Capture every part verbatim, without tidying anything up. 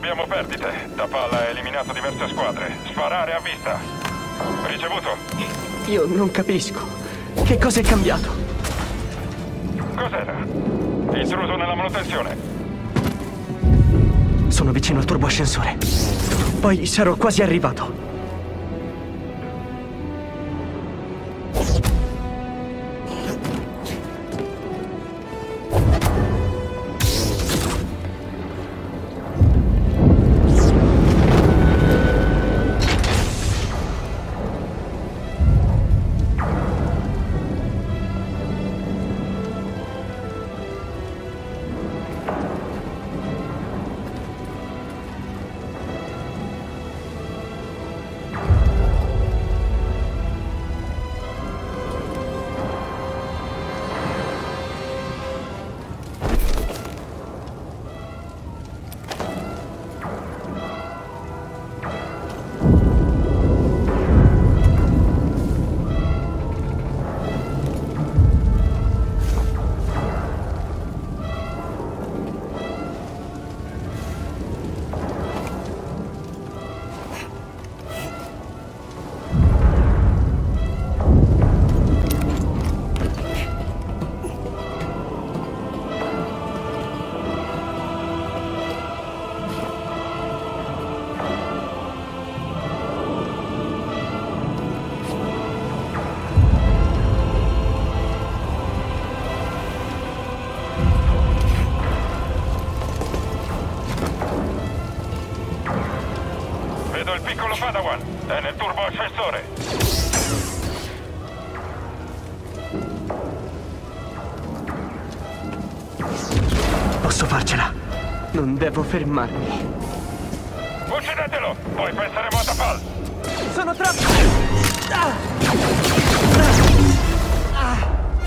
abbiamo perdite. Tapal ha eliminato diverse squadre. Sparare a vista. Ricevuto. Io non capisco. Che cosa è cambiato? Cos'era? Intruso nella manutenzione. Sono vicino al turboascensore. Poi sarò quasi arrivato. Vedo il piccolo Padawan. È nel turboascensore. Posso farcela. Non devo fermarmi. Uccidetelo! Poi penseremo a Tapal. Sono troppo... Ah! Ah!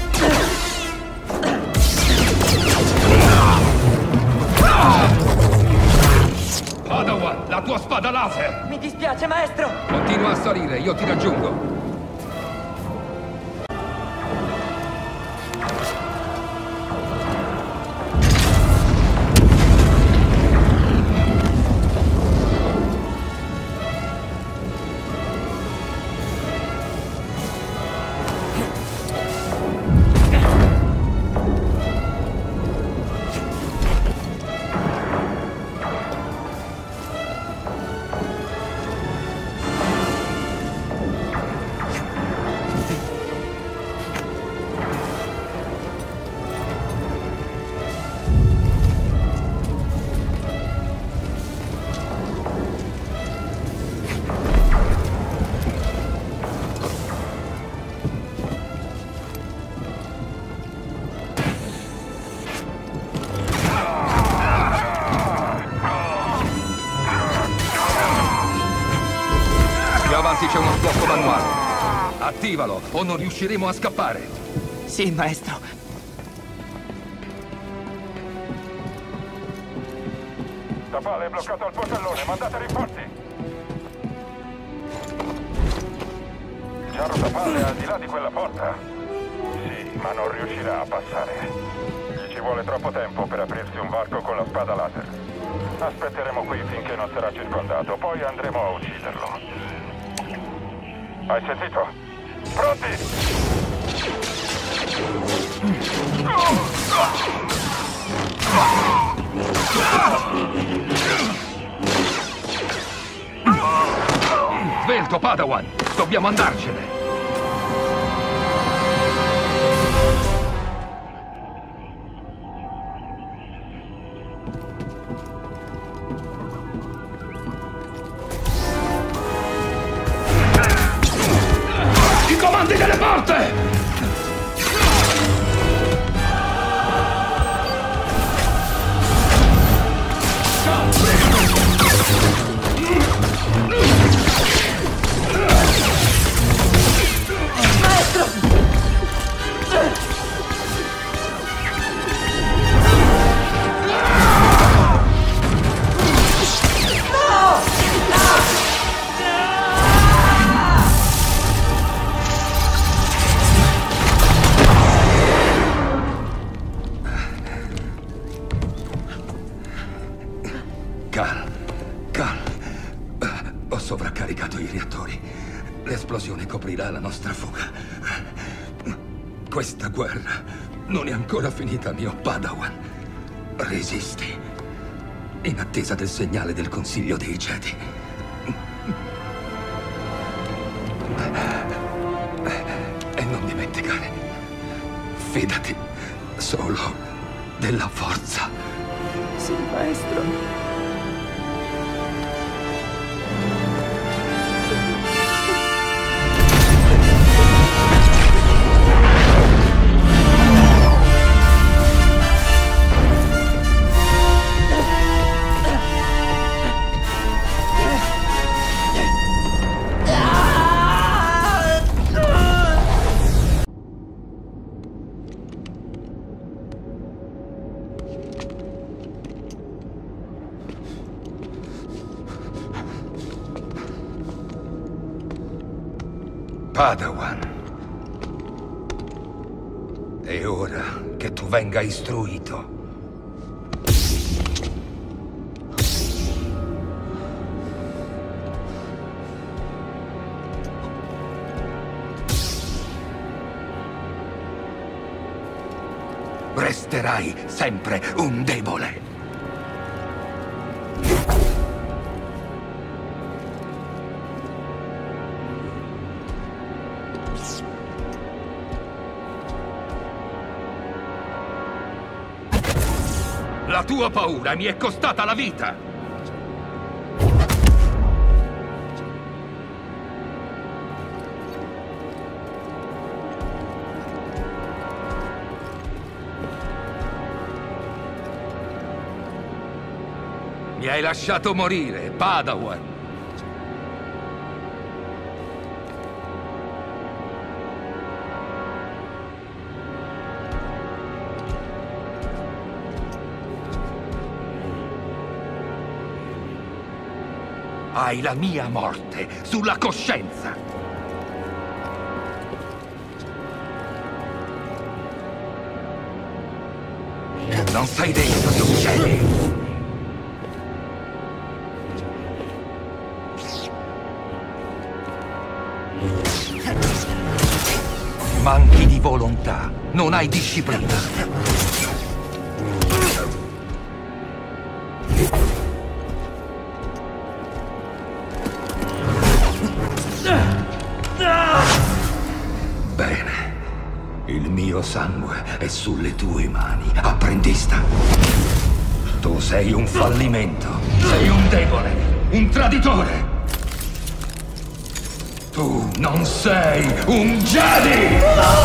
Padawan, la tua spada laser! Mi dispiace, maestro! Continua a salire, io ti raggiungo. Più avanti c'è uno sblocco manuale. Attivalo o non riusciremo a scappare. Sì, maestro. Tapal è bloccato al portellone, mandate rinforzi. Chiaro, Tapal è al di là di quella porta. Sì, ma non riuscirà a passare. Gli ci vuole troppo tempo per aprirsi un varco con la spada laser. Aspetteremo qui finché non sarà circondato, poi andremo a ucciderlo. Hai sentito? Pronti? Svelto, Padawan! Dobbiamo andarcene! I comandi delle porte! Cal, Ho sovraccaricato i reattori. L'esplosione coprirà la nostra fuga. Questa guerra non è ancora finita, mio Padawan. Resisti. In attesa del segnale del Consiglio dei Jedi. E non dimenticare. Fidati solo della forza. Sì, maestro. Padawan, è ora che tu venga istruito. Resterai sempre un debole. La tua paura mi è costata la vita! Mi hai lasciato morire, Padawan! Hai la mia morte sulla coscienza! Non sei degno di un Jedi! Manchi di volontà, non hai disciplina. Bene, il mio sangue è sulle tue mani, apprendista. Tu sei un fallimento, sei un debole, un traditore. Tu non sei un Jedi!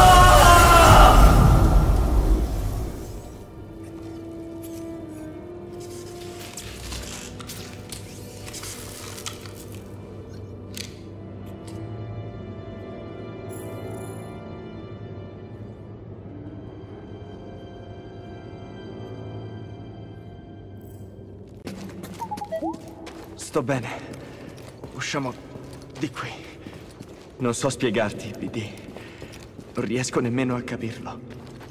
Sto bene. Usciamo di qui. Non so spiegarti, B D. Non riesco nemmeno a capirlo.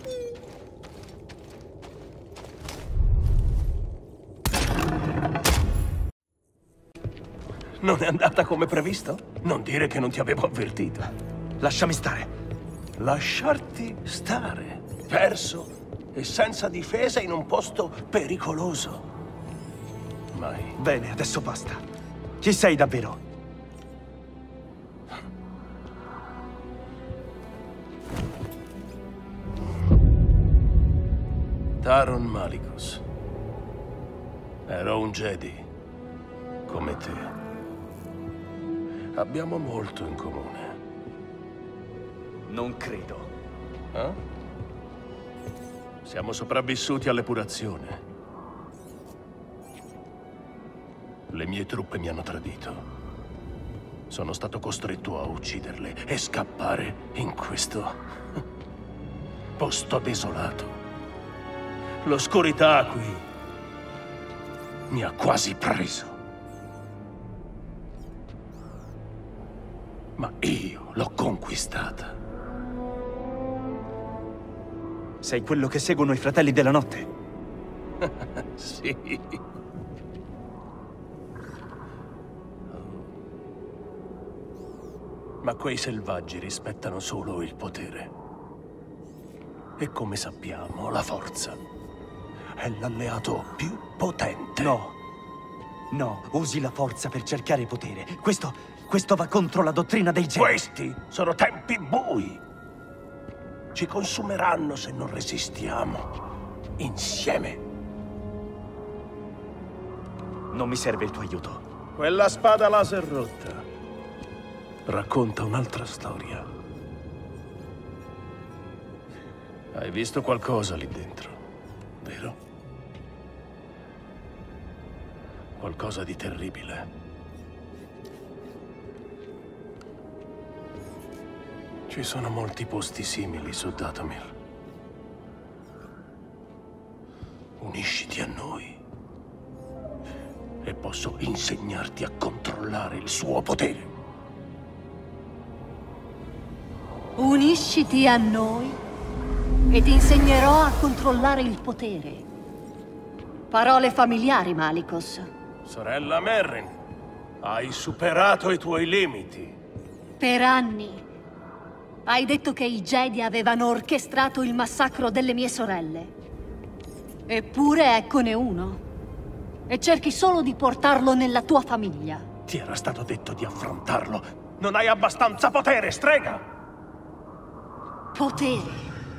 Non è andata come previsto? Non dire che non ti avevo avvertito. Lasciami stare. Lasciarti stare, perso e senza difesa in un posto pericoloso. Mai. Bene, adesso basta. Chi sei davvero? Taron Malicus. Ero un Jedi, come te. Abbiamo molto in comune. Non credo. Eh? Siamo sopravvissuti all'epurazione. Le mie truppe mi hanno tradito. Sono stato costretto a ucciderle e scappare in questo posto desolato. L'oscurità qui mi ha quasi preso. Ma io l'ho conquistata. Sei quello che seguono i Fratelli della Notte? Sì. Ma quei selvaggi rispettano solo il potere. E come sappiamo, la forza è l'alleato più potente. No. No, usi la forza per cercare potere. Questo... questo va contro la dottrina dei Jedi. Questi sono tempi bui. Ci consumeranno se non resistiamo. Insieme. Non mi serve il tuo aiuto. Quella spada laser rotta racconta un'altra storia. Hai visto qualcosa lì dentro, vero? Qualcosa di terribile. Ci sono molti posti simili su Dathomir. Unisciti a noi e posso insegnarti a controllare il suo potere. Unisciti a noi e ti insegnerò a controllare il potere. Parole familiari, Malicos. Sorella Merrin, hai superato i tuoi limiti. Per anni hai detto che i Jedi avevano orchestrato il massacro delle mie sorelle. Eppure eccone uno. E cerchi solo di portarlo nella tua famiglia. Ti era stato detto di affrontarlo. Non hai abbastanza potere, strega! Potere.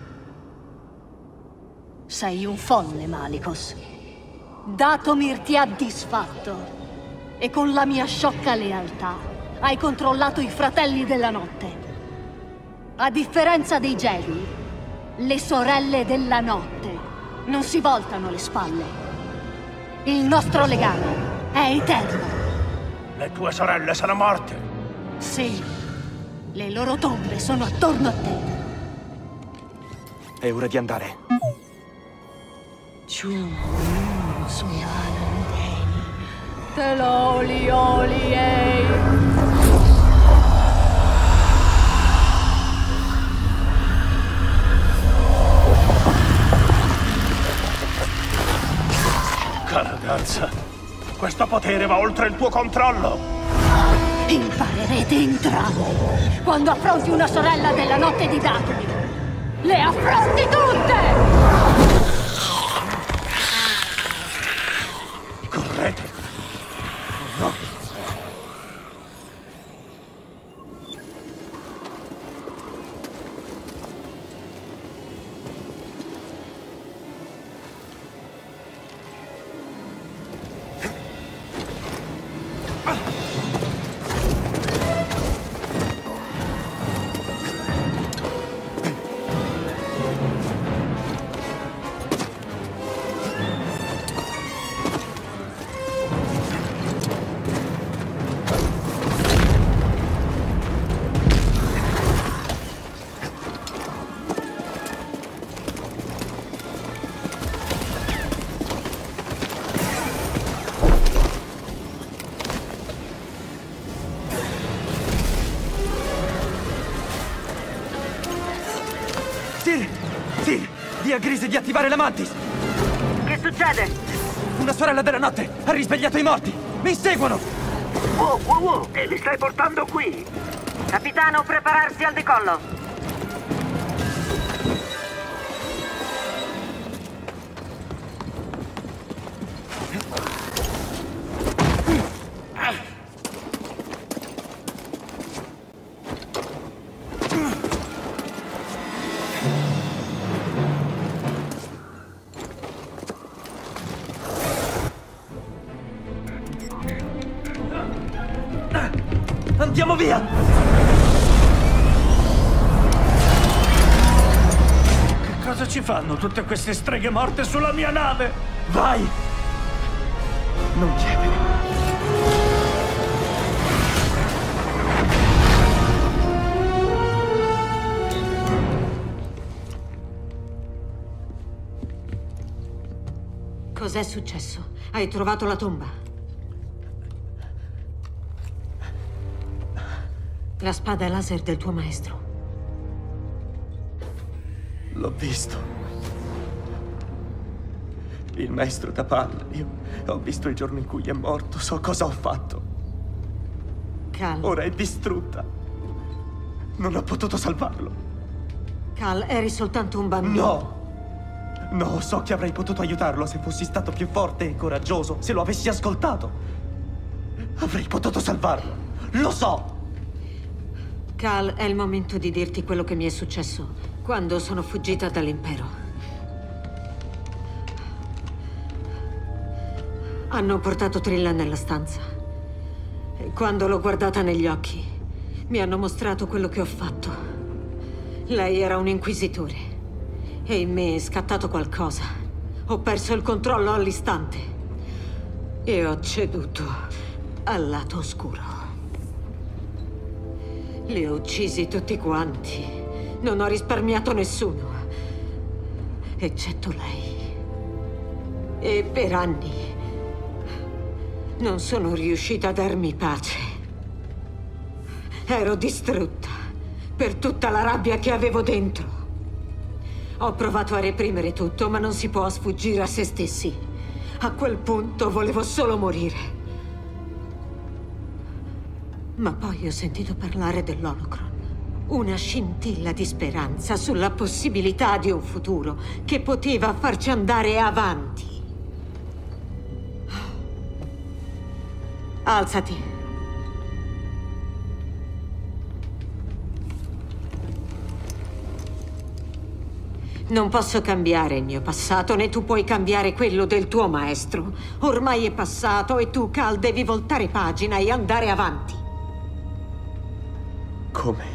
Sei un folle, Malicos. Dathomir ti ha disfatto. E con la mia sciocca lealtà hai controllato i fratelli della notte. A differenza dei Jedi, le sorelle della notte non si voltano le spalle. Il nostro legame è eterno. Le tue sorelle sono morte. Sì, le loro tombe sono attorno a te. È ora di andare. Te lo oli oli ei. Ragazza, questo potere va oltre il tuo controllo. Imparerete entrambi quando affronti una sorella della notte di Dathomir. Le affronti tutte! Correte. No. Dì a Grease di attivare la Mantis! Che succede? Una sorella della notte ha risvegliato i morti! Mi inseguono! Wow, wow, wow! E li stai portando qui? Capitano, prepararsi al decollo! Andiamo via! Che cosa ci fanno tutte queste streghe morte sulla mia nave? Vai! Non chiedere. Cos'è successo? Hai trovato la tomba? La spada laser del tuo maestro. L'ho visto. Il maestro Tapal. Io ho visto il giorno in cui è morto. So cosa ho fatto. Calma. Ora è distrutta. Non ho potuto salvarlo. Cal, eri soltanto un bambino. No! No, so che avrei potuto aiutarlo se fossi stato più forte e coraggioso, se lo avessi ascoltato. Avrei potuto salvarlo. Lo so! Cal, è il momento di dirti quello che mi è successo quando sono fuggita dall'impero. Hanno portato Trilla nella stanza. E quando l'ho guardata negli occhi, mi hanno mostrato quello che ho fatto. Lei era un inquisitore. E in me è scattato qualcosa. Ho perso il controllo all'istante. E ho ceduto al lato oscuro. Li ho uccisi tutti quanti. Non ho risparmiato nessuno. Eccetto lei. E per anni non sono riuscita a darmi pace. Ero distrutta per tutta la rabbia che avevo dentro. Ho provato a reprimere tutto, ma non si può sfuggire a se stessi. A quel punto volevo solo morire. Ma poi ho sentito parlare dell'Holocron. Una scintilla di speranza sulla possibilità di un futuro che poteva farci andare avanti. Alzati. Non posso cambiare il mio passato, né tu puoi cambiare quello del tuo maestro. Ormai è passato e tu, Cal, devi voltare pagina e andare avanti. Come?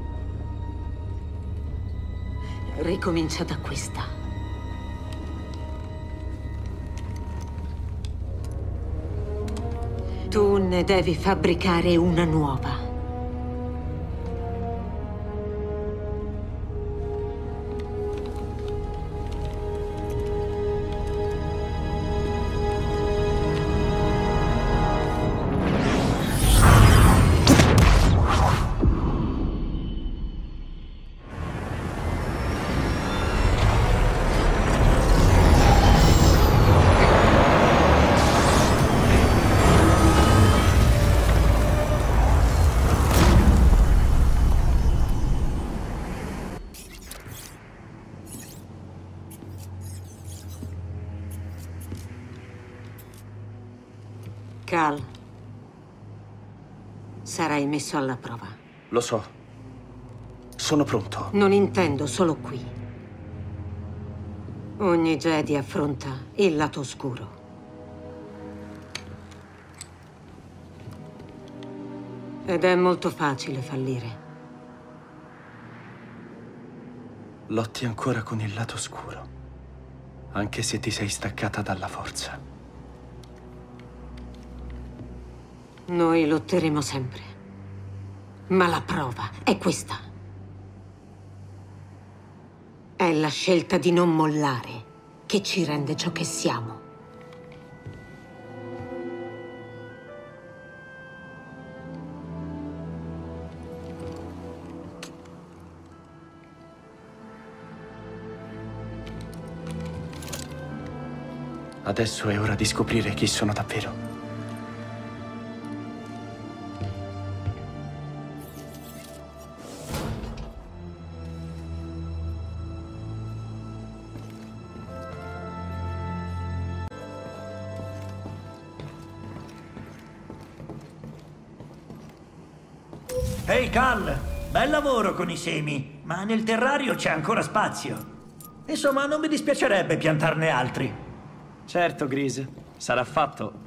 Ricomincia da questa. Tu ne devi fabbricare una nuova. Cal, sarai messo alla prova. Lo so. Sono pronto. Non intendo solo qui. Ogni Jedi affronta il lato oscuro. Ed è molto facile fallire. Lotti ancora con il lato oscuro, anche se ti sei staccata dalla forza. Noi lotteremo sempre. Ma la prova è questa. È la scelta di non mollare che ci rende ciò che siamo. Adesso è ora di scoprire chi sono davvero. Ehi, hey, Cal! Bel lavoro con i semi, ma nel terrario c'è ancora spazio. Insomma, non mi dispiacerebbe piantarne altri. Certo, Grease. Sarà fatto